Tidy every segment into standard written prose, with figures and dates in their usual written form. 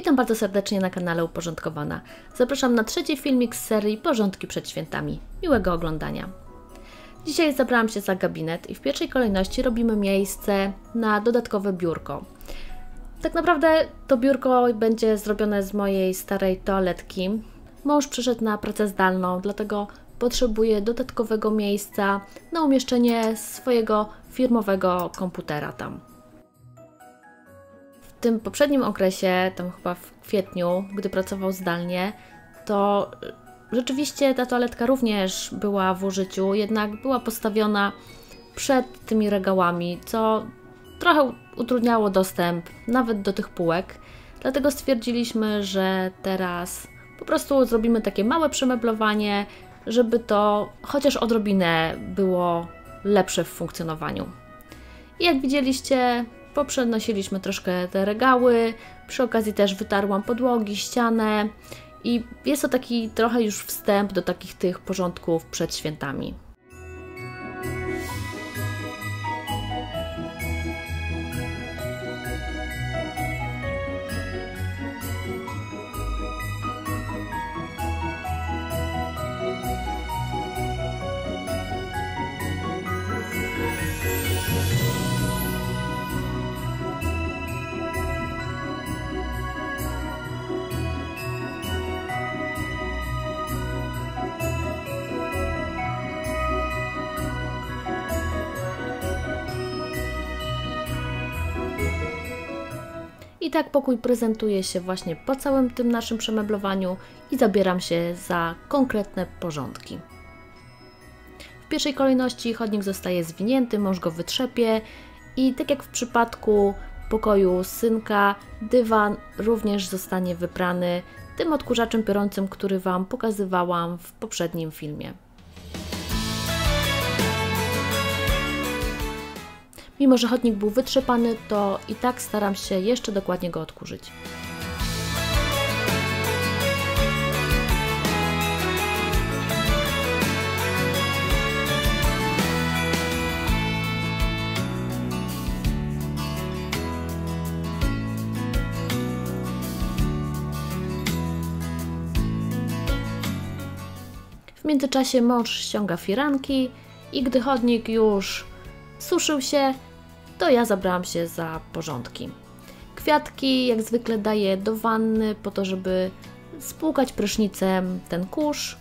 Witam bardzo serdecznie na kanale Uporządkowana. Zapraszam na trzeci filmik z serii Porządki przed świętami. Miłego oglądania. Dzisiaj zabrałam się za gabinet i w pierwszej kolejności robimy miejsce na dodatkowe biurko. Tak naprawdę to biurko będzie zrobione z mojej starej toaletki. Mąż przeszedł na pracę zdalną, dlatego potrzebuje dodatkowego miejsca na umieszczenie swojego firmowego komputera tam. W tym poprzednim okresie, tam chyba w kwietniu, gdy pracował zdalnie, to rzeczywiście ta toaletka również była w użyciu, jednak była postawiona przed tymi regałami, co trochę utrudniało dostęp nawet do tych półek. Dlatego stwierdziliśmy, że teraz po prostu zrobimy takie małe przemeblowanie, żeby to chociaż odrobinę było lepsze w funkcjonowaniu. I jak widzieliście, poprzenosiliśmy troszkę te regały, przy okazji też wytarłam podłogi, ścianę i jest to taki trochę już wstęp do takich tych porządków przed świętami. I tak pokój prezentuje się właśnie po całym tym naszym przemeblowaniu i zabieram się za konkretne porządki. W pierwszej kolejności chodnik zostaje zwinięty, mąż go wytrzepie i tak jak w przypadku pokoju synka, dywan również zostanie wyprany tym odkurzaczem piorącym, który Wam pokazywałam w poprzednim filmie. Mimo że chodnik był wytrzepany, to i tak staram się jeszcze dokładnie go odkurzyć. W międzyczasie mąż ściąga firanki i gdy chodnik już suszył się, to ja zabrałam się za porządki. Kwiatki jak zwykle daję do wanny po to, żeby spłukać prysznicem ten kurz.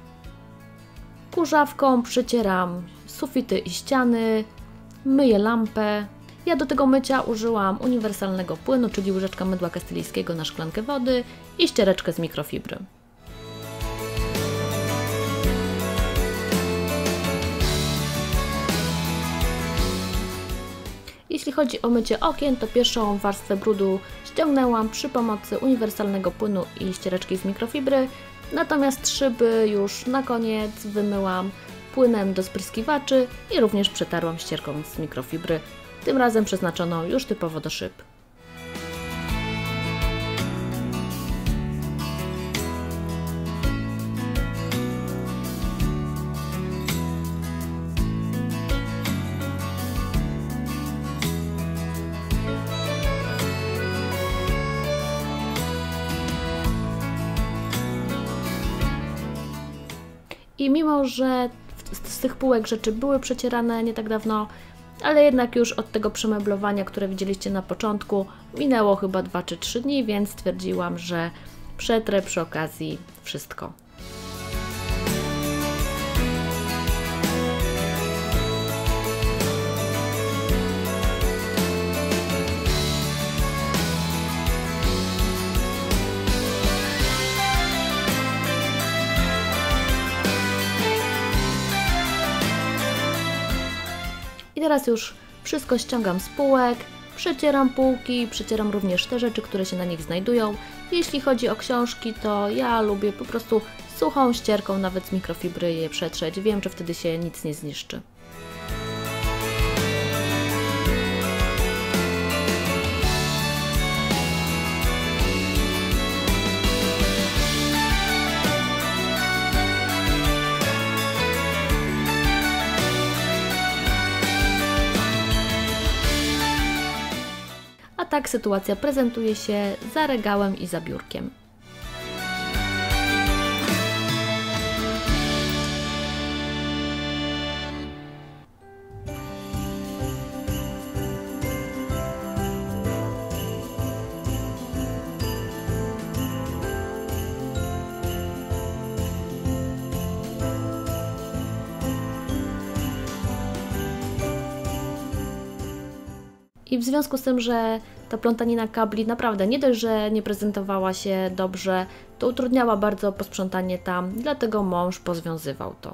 Kurzawką przycieram sufity i ściany, myję lampę. Ja do tego mycia użyłam uniwersalnego płynu, czyli łyżeczka mydła kastylijskiego na szklankę wody i ściereczkę z mikrofibry. Jeśli chodzi o mycie okien, to pierwszą warstwę brudu ściągnęłam przy pomocy uniwersalnego płynu i ściereczki z mikrofibry, natomiast szyby już na koniec wymyłam płynem do spryskiwaczy i również przetarłam ścierką z mikrofibry, tym razem przeznaczoną już typowo do szyb. I mimo że z tych półek rzeczy były przecierane nie tak dawno, ale jednak już od tego przemeblowania, które widzieliście na początku, minęło chyba 2 czy 3 dni, więc stwierdziłam, że przetrę przy okazji wszystko. I teraz już wszystko ściągam z półek, przecieram półki, przecieram również te rzeczy, które się na nich znajdują. Jeśli chodzi o książki, to ja lubię po prostu suchą ścierką, nawet z mikrofibry je przetrzeć. Wiem, że wtedy się nic nie zniszczy. tak sytuacja prezentuje się za regałem i za biurkiem. I w związku z tym, że ta plątanina kabli naprawdę nie dość, że nie prezentowała się dobrze, to utrudniała bardzo posprzątanie tam, dlatego mąż pozwiązywał to.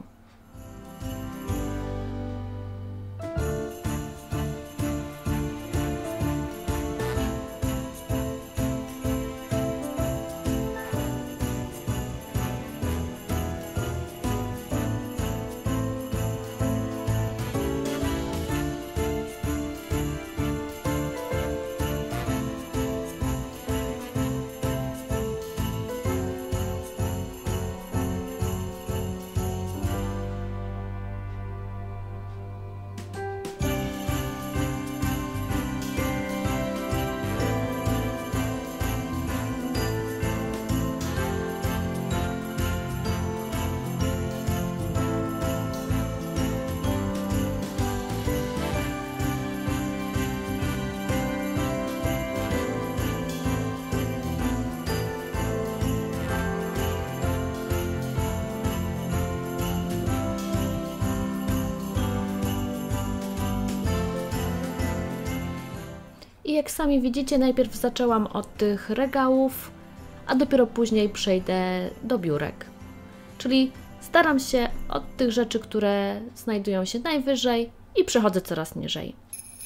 I jak sami widzicie, najpierw zaczęłam od tych regałów, a dopiero później przejdę do biurek. Czyli staram się od tych rzeczy, które znajdują się najwyżej i przechodzę coraz niżej.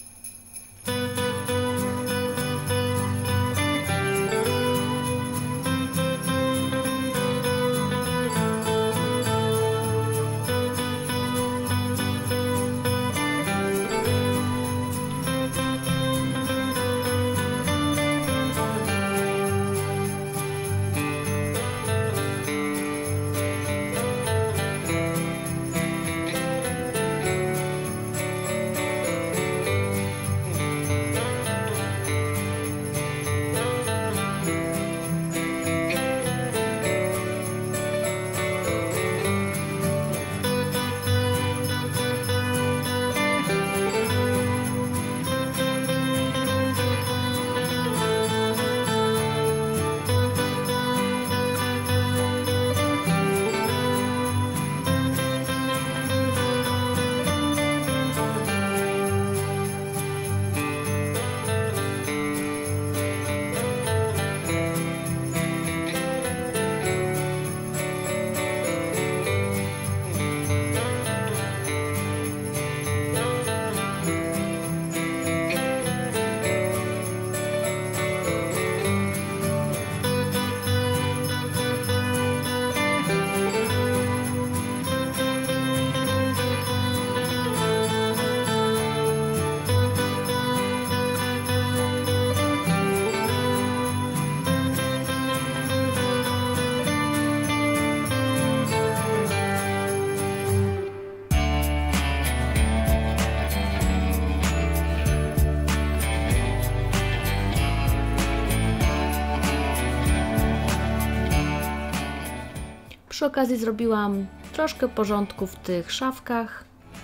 Przy okazji zrobiłam troszkę porządku w tych szafkach.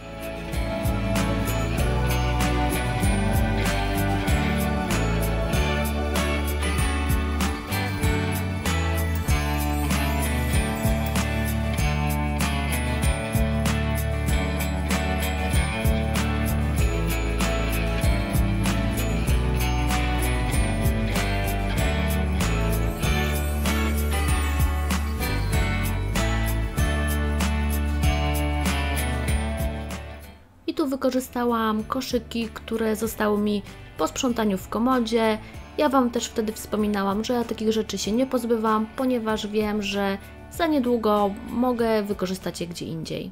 Tu wykorzystałam koszyki, które zostały mi po sprzątaniu w komodzie. Ja Wam też wtedy wspominałam, że ja takich rzeczy się nie pozbywam, ponieważ wiem, że za niedługo mogę wykorzystać je gdzie indziej.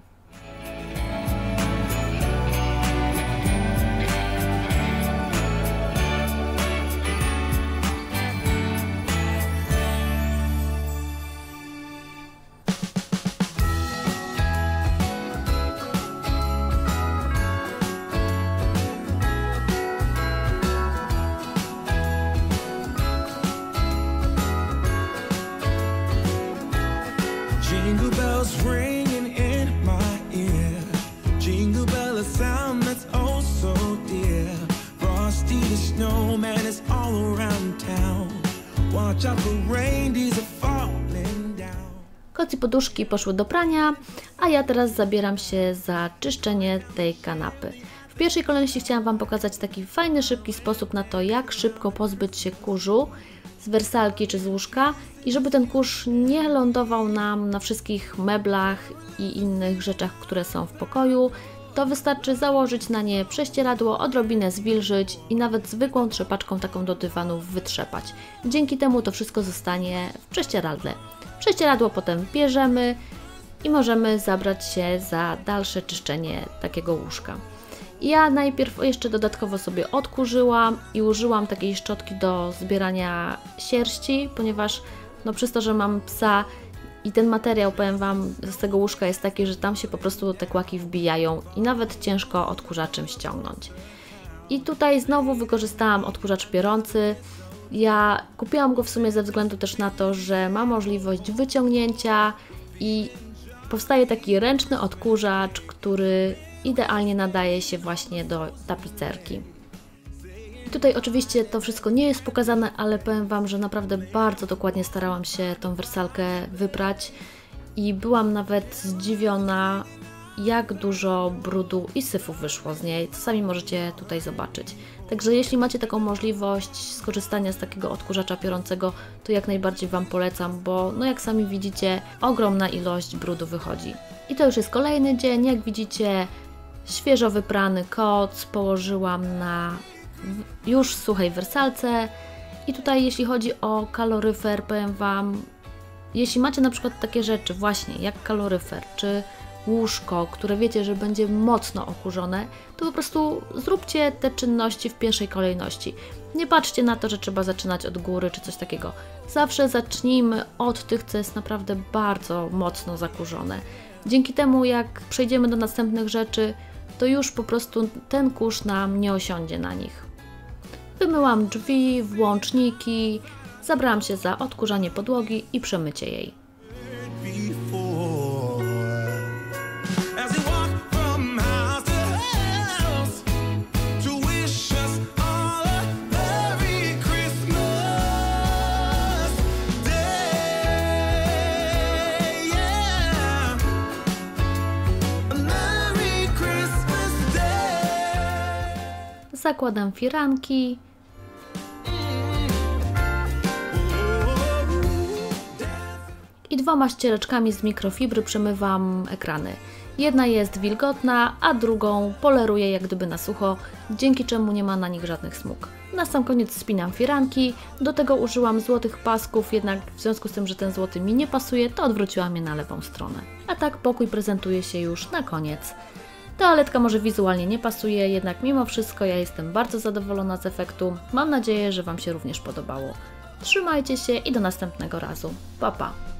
bells ringing in my ear. Jingle bell, a sound that's oh so dear. Frosty the snowman is all around town. Watch out for reindeers are falling down. Koc i poduszki poszły do prania, a ja teraz zabieram się za czyszczenie tej kanapy. W pierwszej kolejności chciałam Wam pokazać taki fajny, szybki sposób na to, jak szybko pozbyć się kurzu z wersalki czy z łóżka i żeby ten kurz nie lądował nam na wszystkich meblach i innych rzeczach, które są w pokoju, to wystarczy założyć na nie prześcieradło, odrobinę zwilżyć i nawet zwykłą trzepaczką taką do dywanów wytrzepać. Dzięki temu to wszystko zostanie w prześcieradle. Prześcieradło potem bierzemy i możemy zabrać się za dalsze czyszczenie takiego łóżka. Ja najpierw jeszcze dodatkowo sobie odkurzyłam i użyłam takiej szczotki do zbierania sierści, ponieważ no przez to, że mam psa i ten materiał, powiem Wam, z tego łóżka jest taki, że tam się po prostu te kłaki wbijają i nawet ciężko odkurzaczem ściągnąć. I tutaj znowu wykorzystałam odkurzacz piorący. Ja kupiłam go w sumie ze względu też na to, że ma możliwość wyciągnięcia i powstaje taki ręczny odkurzacz, który idealnie nadaje się właśnie do tapicerki. I tutaj oczywiście to wszystko nie jest pokazane, ale powiem Wam, że naprawdę bardzo dokładnie starałam się tą wersalkę wyprać i byłam nawet zdziwiona, jak dużo brudu i syfu wyszło z niej, co sami możecie tutaj zobaczyć. Także jeśli macie taką możliwość skorzystania z takiego odkurzacza piorącego, to jak najbardziej Wam polecam, bo no jak sami widzicie, ogromna ilość brudu wychodzi. I to już jest kolejny dzień, jak widzicie, świeżo wyprany koc położyłam na już suchej wersalce i tutaj jeśli chodzi o kaloryfer, powiem Wam, jeśli macie na przykład takie rzeczy właśnie jak kaloryfer czy łóżko, które wiecie, że będzie mocno okurzone, to po prostu zróbcie te czynności w pierwszej kolejności. Nie patrzcie na to, że trzeba zaczynać od góry czy coś takiego. Zawsze zacznijmy od tych, co jest naprawdę bardzo mocno zakurzone. Dzięki temu, jak przejdziemy do następnych rzeczy, to już po prostu ten kurz nam nie osiądzie na nich. Wymyłam drzwi, włączniki, zabrałam się za odkurzanie podłogi i przemycie jej. Zakładam firanki i 2 ściereczkami z mikrofibry przemywam ekrany. Jedna jest wilgotna, a drugą poleruję jak gdyby na sucho, dzięki czemu nie ma na nich żadnych smug. Na sam koniec spinam firanki, do tego użyłam złotych pasków, jednak w związku z tym, że ten złoty mi nie pasuje, to odwróciłam je na lewą stronę. A tak pokój prezentuje się już na koniec. Toaletka może wizualnie nie pasuje, jednak mimo wszystko ja jestem bardzo zadowolona z efektu. Mam nadzieję, że Wam się również podobało. Trzymajcie się i do następnego razu. Pa, pa!